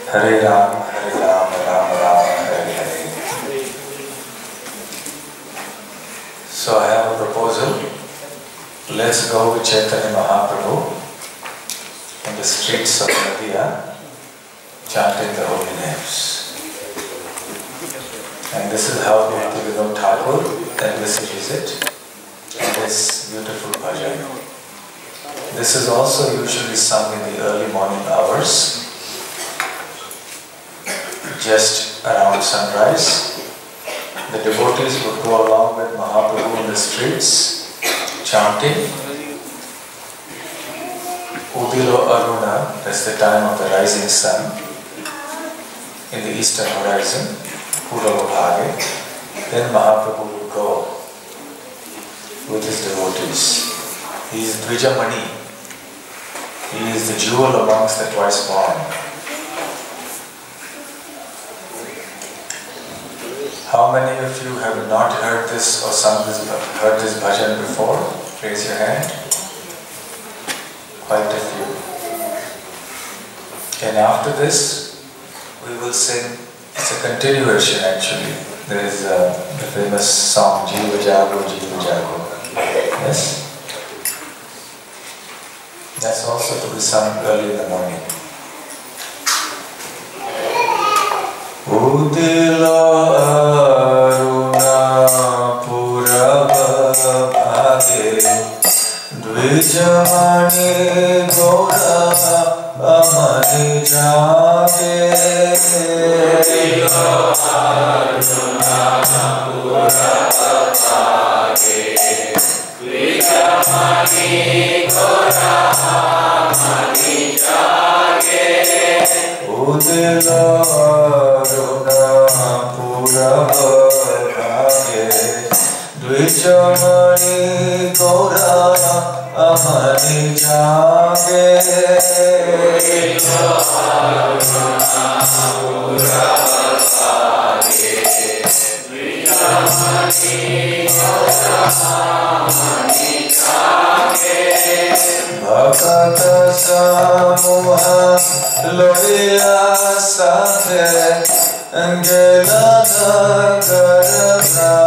Hare Ram, Ram Ram, Hare Hare. So I have a proposal. Let's go with Chaitanya Mahaprabhu in the streets of Nadia, chanting the holy names. And this is how Bhaktivinoda Thakur envisages it in this beautiful bhajan. This is also usually sung in the early morning hours, just around sunrise. The devotees would go along with Mahaprabhu in the streets, chanting Udilo Aruna, that's the time of the rising sun in the eastern horizon, Udalo Bhage. Then Mahaprabhu would go with his devotees. He is Dvijamani. He is the jewel amongst the twice born. How many of you have not heard this or heard this bhajan before? Raise your hand. Quite a few. And after this, we will sing. It's a continuation actually. There is the famous song Jiva Jago, Jiva Jago. Yes? That's also to be sung early in the morning. Udilo Aruna Purava Bhage Dvijamani Gora Amani Jage. Udilo Aruna Purava Bhage Dvijamani Gora Amani Jage. Udilo Aruna Purava Bhage Dvijamani Gora Amani Jage. Udilo Aruna Purava Bhage Dvijamani Gora Amani Jage. Bhakata Samuha Loya Sathe Angela Nagaranaje.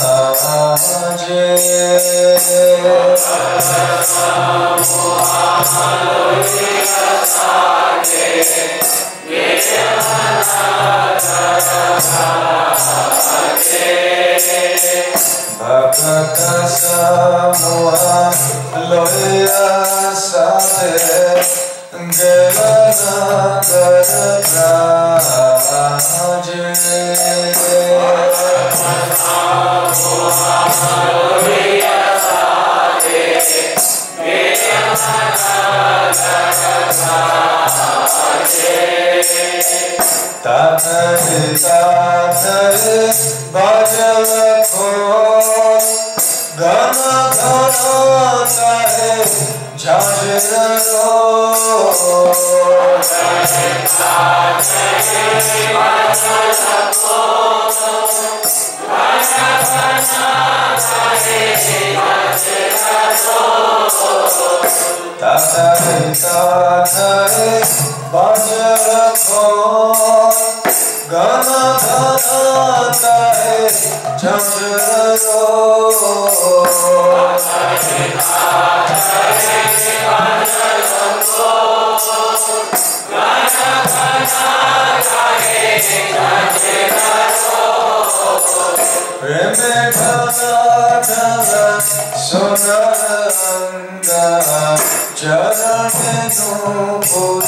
Bhakata Samuha Loya Sathe Angela Tatare tatare bhajan khol gana gana tahe jajraro. Tatare tatare bhajan khol gana gana tahe jajraro. Tatare tatare bhajan khol gana gana tahe jajraro. Tatare tatare bhajan khol gana gana tahe jajraro. Preme dhana dhana sonaranga charane nupur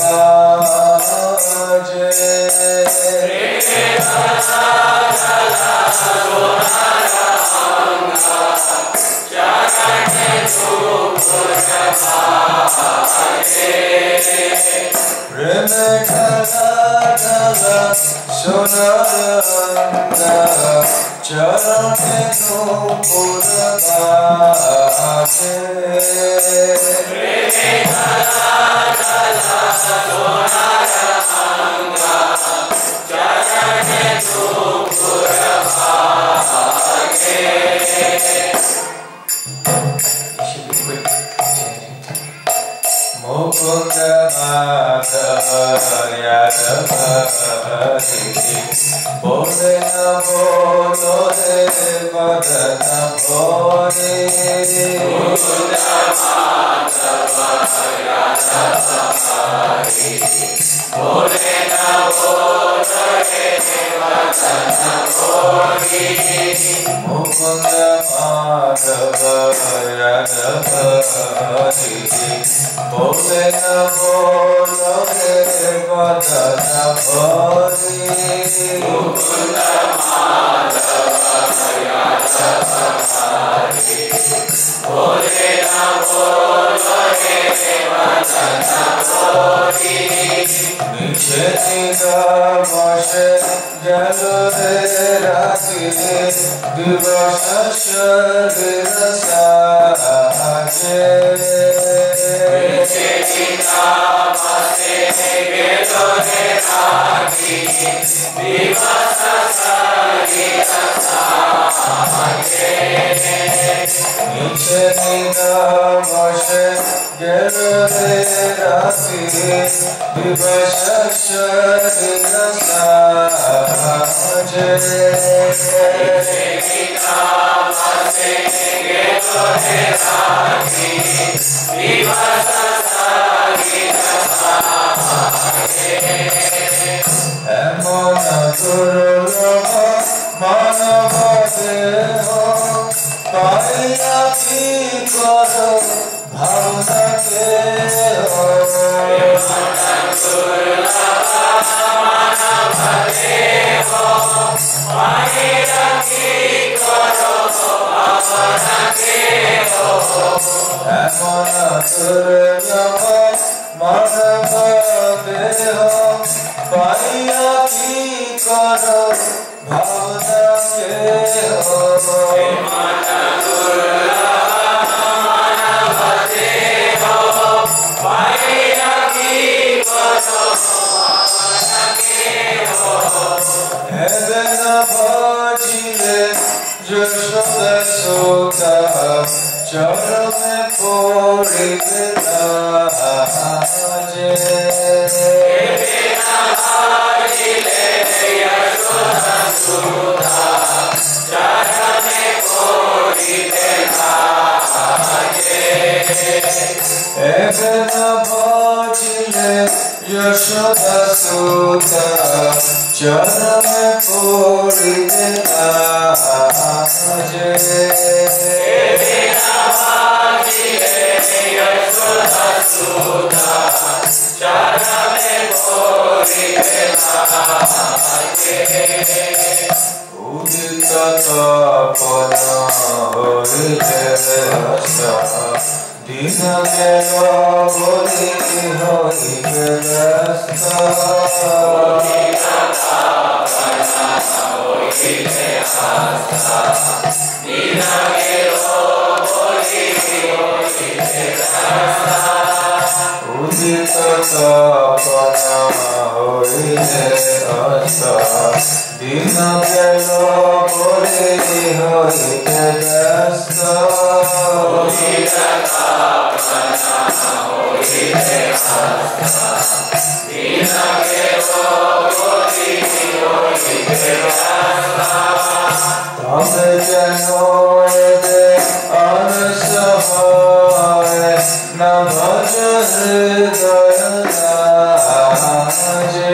bhaje. Preme dhana dhana sonaranga charane nupur bhaje. Preme dhana dhana sonaranga charane nupur bhaje. Preme dhana dhana sonaranga charane nupur bhaje. Mukunda Madhava Yadava बोले न बोलो रे बदन भोरे बोले न बोलो रे बदन भोरे मुकुंद माधव राघव हरि बोले न बोलो रे बदन भोरे मुकुंद माधव राघव हरि बोले न बोलो रे बदन भोरे नीचे निगमश जल रे राति दिवस शरीर साजे नीचे निगमश जल रे राति दिवस शरीर साजे नीचे निगमश जल रे राति दिवस शरीर साजे एमन दुर्लभ मानव देह पाइया की करो भावना के हो एमन दुर्लभ मानव देह पाइया की करो भावना के हो एमन दुर्लभ मानव देह पाइया की करो भावना के हो एमन दुर्लभ मानव देह पाइया की करो भावना के हो हेदन भजिले यशोदा सोता चरण पड़िले लाजे यशोदा सुता चरण पड़िले लाजे यशोदा सुता चरण पड़िले लाजे उदित तपन होइले दिन गेलो बोली होइले व्यस्त उदित तपन होइले दिन गेलो बोली होइले उदित तपन होइले दिन गेलो बोली होइले व्यस्त उदित तपन होइले दिन गेलो बोली होइले व्यस्त तबे जनो दे अनसहाय न भज हृदय लाजे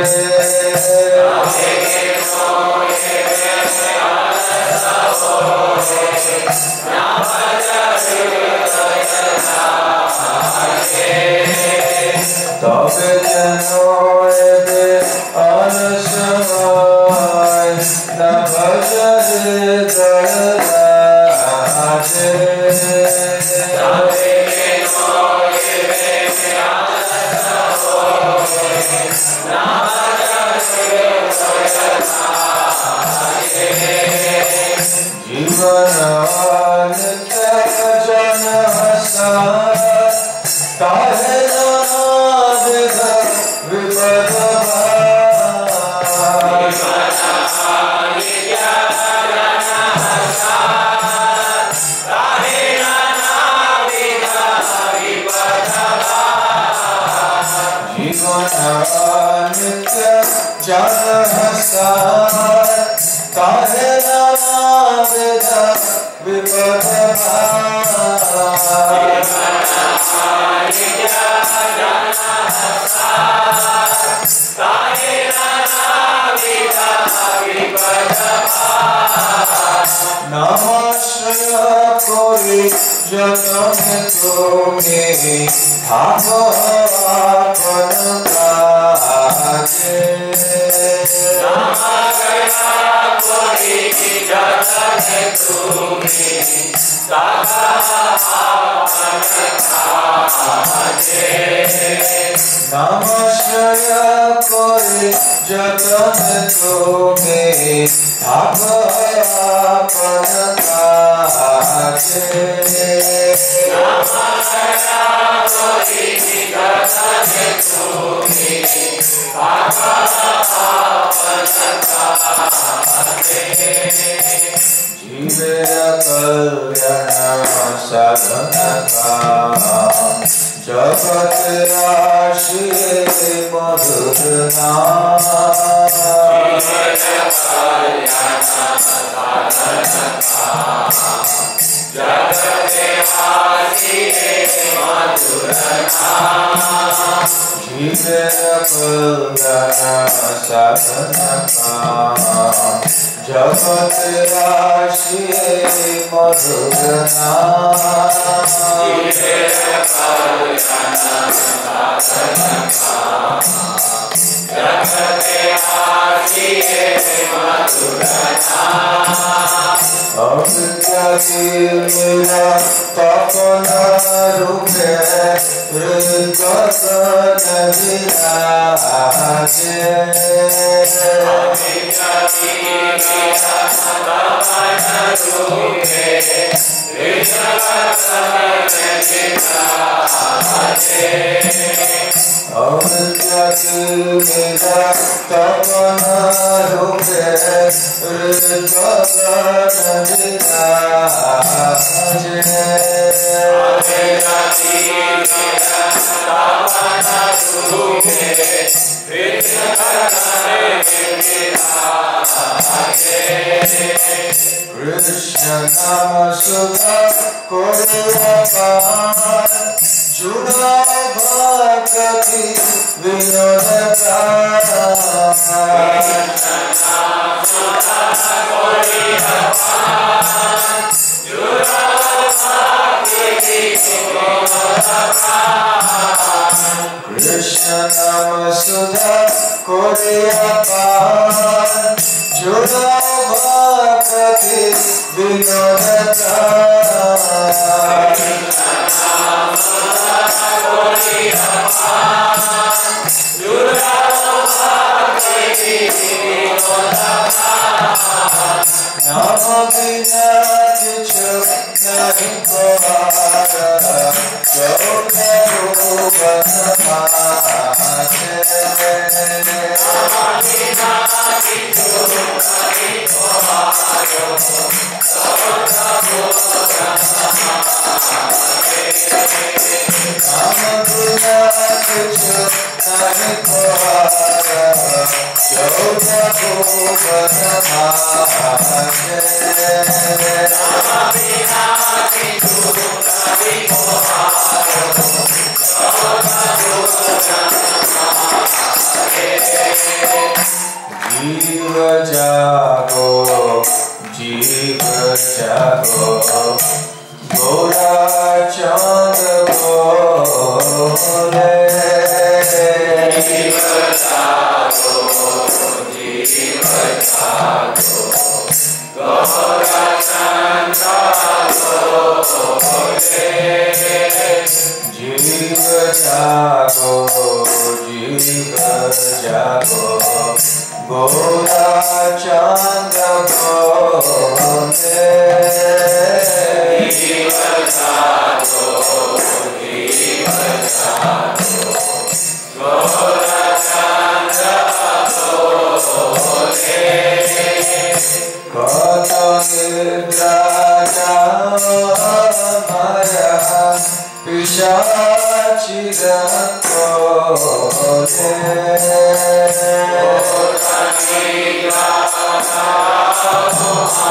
तबे जनो दे अनसहाय न भज हृदय लाजे जीवन जन हसाय ताहे विपद Hare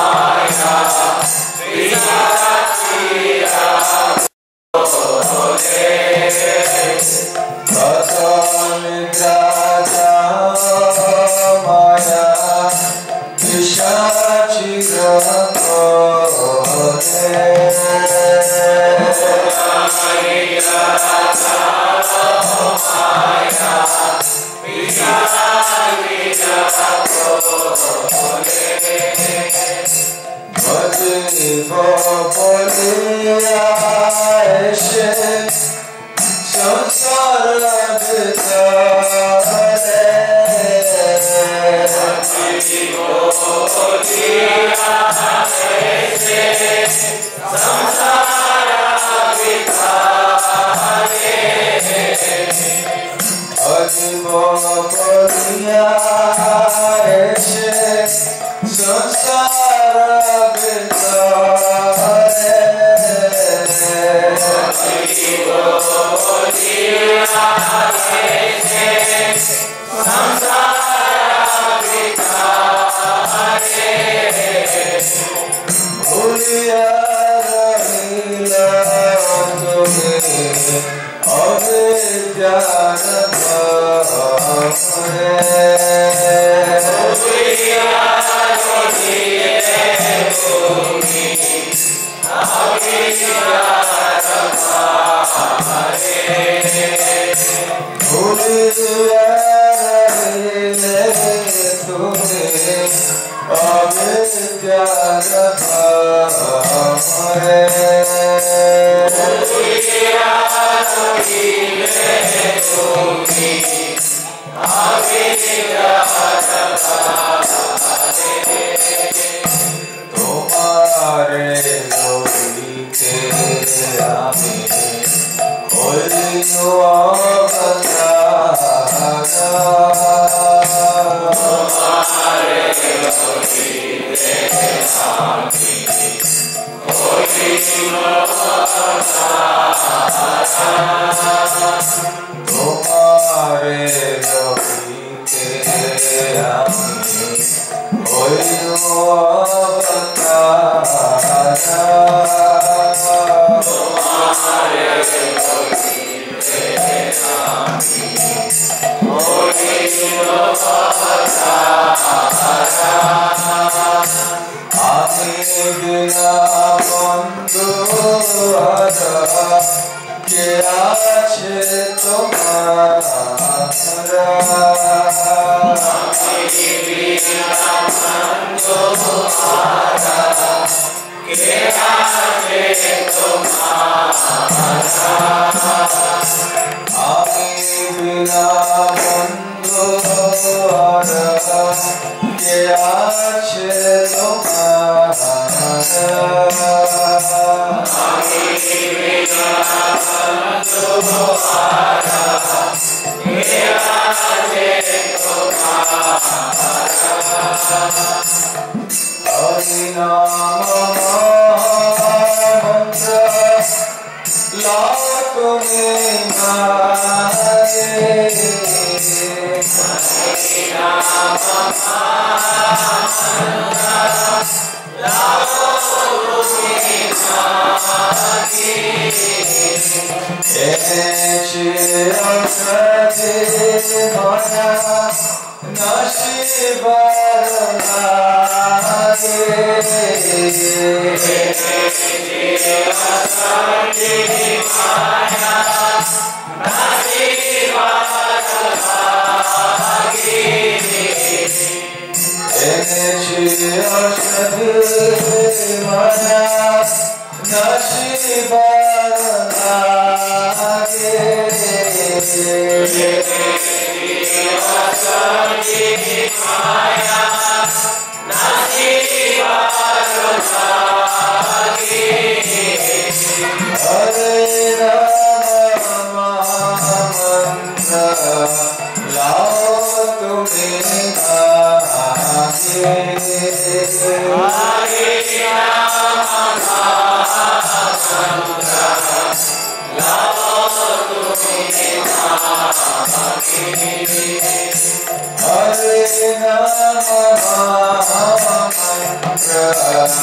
Hare Rama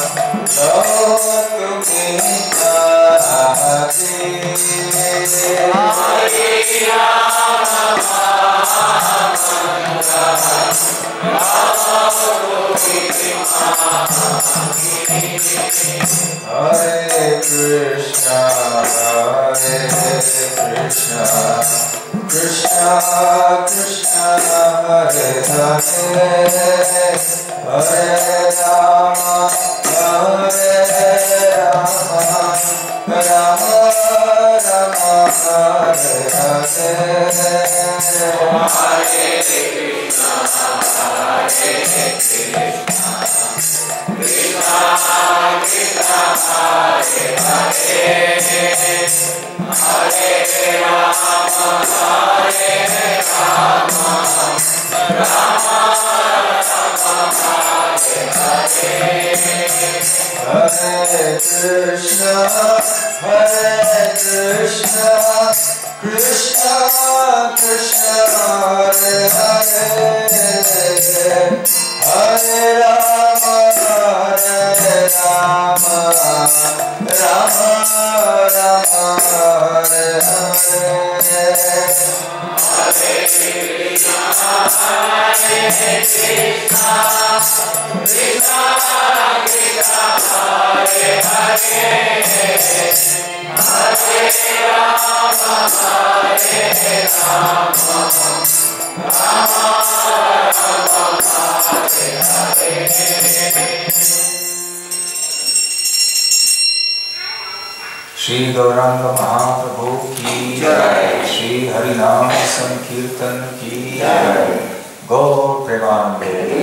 Shri Gaurang महाप्रभु की जय। श्री हरिनाम संकीर्तन की जय। गौ प्रेमानंदे।